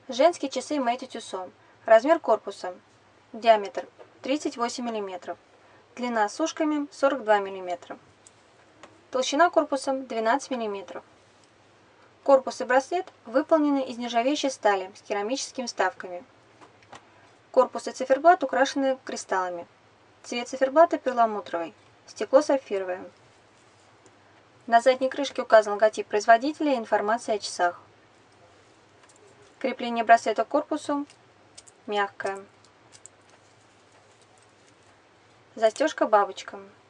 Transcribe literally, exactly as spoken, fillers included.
Женские часы Мэйти Тюсо. Размер корпуса. Диаметр тридцать восемь миллиметров. Длина с ушками сорок два миллиметра. Толщина корпуса двенадцать миллиметров. Корпус и браслет выполнены из нержавеющей стали с керамическими вставками. Корпус и циферблат украшены кристаллами. Цвет циферблата перламутровый, стекло сапфировое. На задней крышке указан логотип производителя и информация о часах. Крепление браслета к корпусу мягкое. Застежка бабочка.